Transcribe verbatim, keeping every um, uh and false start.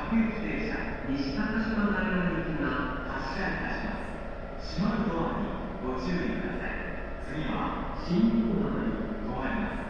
特急電車西高島平行きが発車いたします。閉まるドアにご注意ください。次は新大浜に止まります。